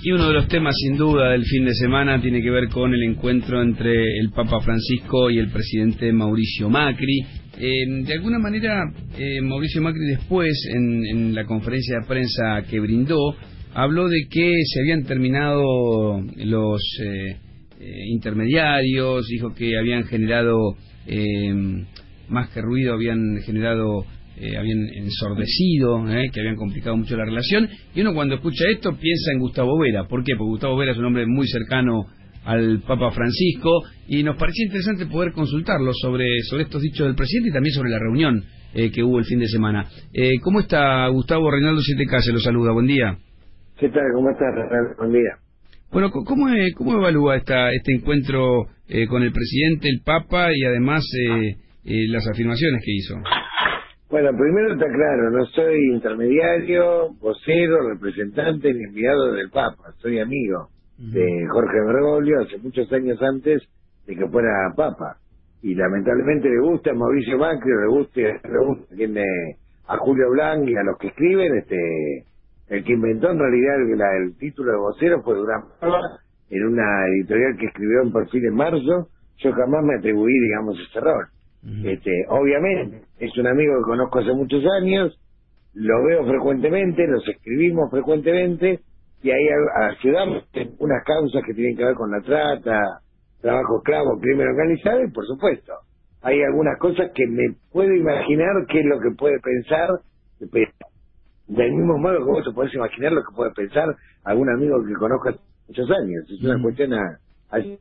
Y uno de los temas sin duda del fin de semana tiene que ver con el encuentro entre el Papa Francisco y el presidente Mauricio Macri. De alguna manera, Mauricio Macri después, en la conferencia de prensa que brindó, habló de que se habían terminado los intermediarios, dijo que habían generado, más que ruido, habían ensordecido, que habían complicado mucho la relación. Y uno cuando escucha esto piensa en Gustavo Vera. ¿Por qué? Porque Gustavo Vera es un hombre muy cercano al Papa Francisco y nos parecía interesante poder consultarlo sobre estos dichos del presidente y también sobre la reunión que hubo el fin de semana. ¿Cómo está Gustavo? Reinaldo Sietecase se lo saluda, buen día. ¿Qué tal? ¿Cómo estás, Reinaldo? Buen día. Bueno, ¿cómo evalúa este encuentro con el presidente, el Papa y además las afirmaciones que hizo? Bueno, primero está claro, no soy intermediario, vocero, representante ni enviado del Papa, soy amigo de Jorge Bergoglio hace muchos años antes de que fuera Papa. Y lamentablemente le gusta a Mauricio Macri, le gusta a Julio Blanc y a los que escriben, el que inventó en realidad el título de vocero fue Durán Barba, en una editorial que escribió en Perfil en marzo. Yo jamás me atribuí, digamos, ese error. Obviamente, es un amigo que conozco hace muchos años, lo veo frecuentemente, nos escribimos frecuentemente, y ahí ayudamos en unas causas que tienen que ver con la trata, trabajo esclavo, crimen organizado, y por supuesto, hay algunas cosas que me puedo imaginar qué es lo que puede pensar, del mismo modo que vos te podés imaginar lo que puede pensar algún amigo que conozco hace muchos años. Es una cuestión así.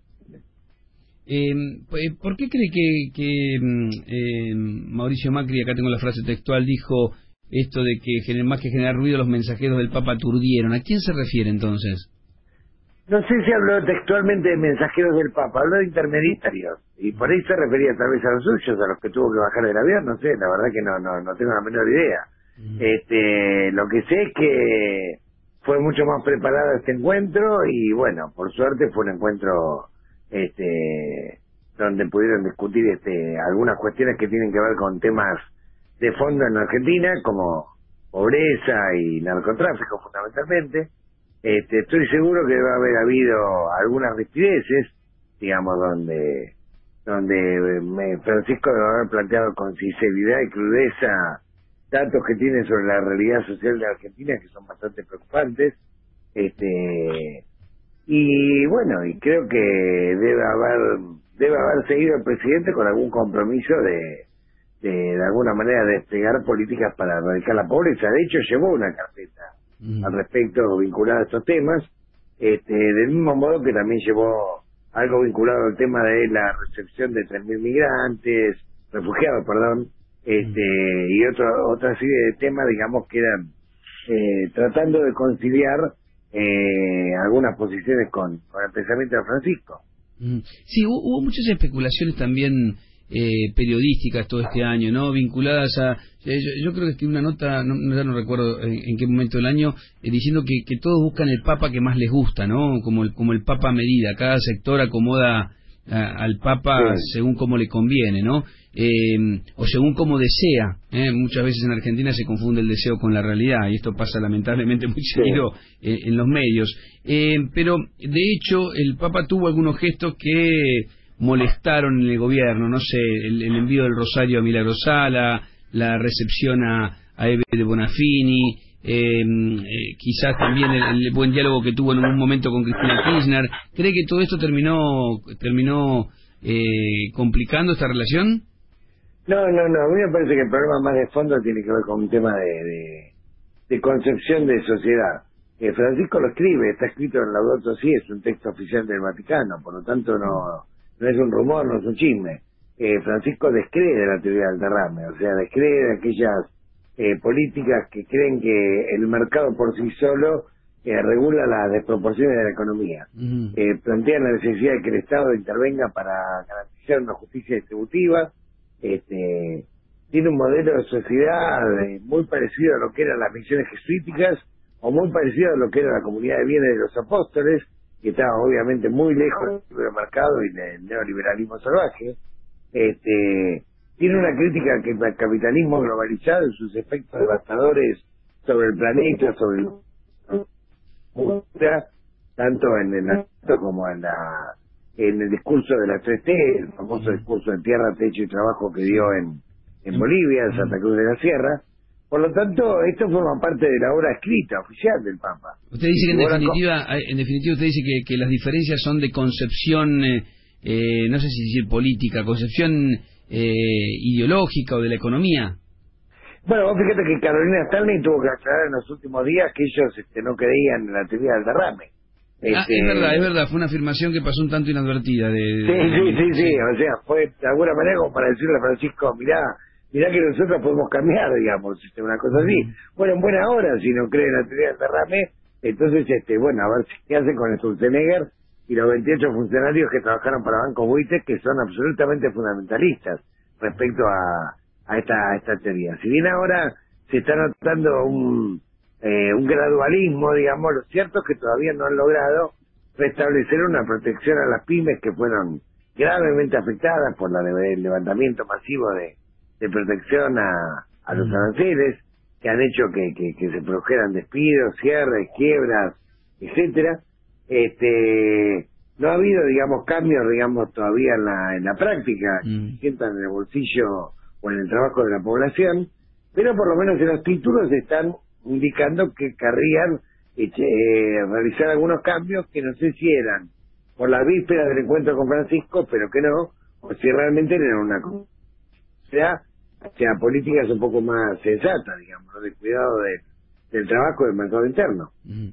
¿Por qué cree que Mauricio Macri, acá tengo la frase textual, dijo esto de que más que generar ruido los mensajeros del Papa aturdieron? ¿A quién se refiere entonces? No sé si habló textualmente de mensajeros del Papa, habló de intermediarios, y por ahí se refería tal vez a los suyos, a los que tuvo que bajar del avión, no sé, la verdad que no tengo la menor idea. Lo que sé es que fue mucho más preparado este encuentro, y bueno, por suerte fue un encuentro donde pudieron discutir algunas cuestiones que tienen que ver con temas de fondo en Argentina, como pobreza y narcotráfico fundamentalmente. Estoy seguro que debe haber habido algunas rispideces, digamos, donde Francisco debe haber planteado con sinceridad y crudeza datos que tiene sobre la realidad social de Argentina que son bastante preocupantes. Y bueno, y creo que debe haber seguido el presidente con algún compromiso de alguna manera desplegar políticas para erradicar la pobreza. De hecho, llevó una carpeta al respecto vinculada a estos temas, del mismo modo que también llevó algo vinculado al tema de la recepción de 3.000 refugiados, y otra serie de temas, digamos, que eran tratando de conciliar algunas posiciones con el pensamiento de Francisco. Sí, hubo muchas especulaciones también periodísticas todo este año, ¿no? Vinculadas a... Yo creo que escribí una nota, ya no recuerdo en qué momento del año, diciendo que todos buscan el Papa que más les gusta, ¿no? Como el Papa a medida. Cada sector acomoda al Papa según como le conviene, ¿no? O según como desea. Muchas veces en Argentina se confunde el deseo con la realidad, y esto pasa lamentablemente muy seguido en los medios. Pero, de hecho, el Papa tuvo algunos gestos que molestaron en el gobierno, no sé, el envío del rosario a Milagrosala, la recepción a Eve de Bonafini, quizás también el buen diálogo que tuvo en un momento con Cristina Kirchner. ¿Cree que todo esto terminó complicando esta relación? No, a mí me parece que el problema más de fondo tiene que ver con un tema de concepción de sociedad. Francisco lo escribe, está escrito en Laudato Si, es un texto oficial del Vaticano, por lo tanto no es un rumor, no es un chisme. Francisco descree de la teoría del derrame, o sea, descree de aquellas políticas que creen que el mercado por sí solo regula las desproporciones de la economía. Plantean la necesidad de que el Estado intervenga para garantizar una justicia distributiva. Tiene un modelo de sociedad muy parecido a lo que eran las misiones jesuíticas, o muy parecido a lo que era la comunidad de bienes de los apóstoles, que estaba obviamente muy lejos del mercado y del neoliberalismo salvaje. Tiene una crítica al capitalismo globalizado y sus efectos devastadores sobre el planeta, sobre el tanto en el acto como en el discurso de las 3T, el famoso discurso de tierra, techo y trabajo que dio en Bolivia, en Santa Cruz de la Sierra. Por lo tanto, esto forma parte de la obra escrita oficial del Papa. Usted dice que en definitiva usted dice que las diferencias son de concepción, no sé si decir política, concepción ideológica o de la economía. Bueno, vos fíjate que Carolina Stanley tuvo que aclarar en los últimos días que ellos no creían en la teoría del derrame. Es verdad, fue una afirmación que pasó un tanto inadvertida. Sí, o sea, fue de alguna manera como para decirle a Francisco, mirá que nosotros podemos cambiar, digamos, una cosa así. Bueno, en buena hora, si no creen en la teoría del derrame, entonces, bueno, a ver qué hacen con Sturzenegger y los 28 funcionarios que trabajaron para Banco Buitre, que son absolutamente fundamentalistas respecto a esta teoría. Si bien ahora se está notando un gradualismo, digamos, lo cierto es que todavía no han logrado restablecer una protección a las pymes que fueron gravemente afectadas por el levantamiento masivo de protección a los aranceles, que han hecho que se produjeran despidos, cierres, quiebras, etcétera. No ha habido, digamos, cambios, digamos, todavía en la práctica, que sientan en el bolsillo o en el trabajo de la población, pero por lo menos en los títulos están indicando que querrían realizar algunos cambios que no sé si eran por la víspera del encuentro con Francisco, pero que no, o si realmente eran una cosa. O sea, políticas un poco más sensatas, digamos, ¿no? De cuidado del trabajo del mercado interno.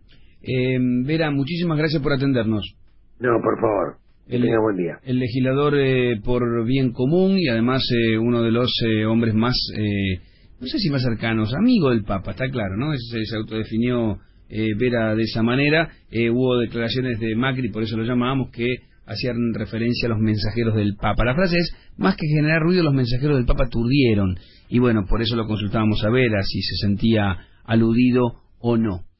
Vera, muchísimas gracias por atendernos. No, por favor. Tenga buen día. El legislador por bien común y además uno de los hombres más, no sé si más cercanos, amigo del Papa, está claro, ¿no? Se autodefinió Vera de esa manera. Hubo declaraciones de Macri, por eso lo llamábamos, que hacían referencia a los mensajeros del Papa. La frase es, más que generar ruido, los mensajeros del Papa aturdieron. Y bueno, por eso lo consultábamos a Vera, si se sentía aludido o no.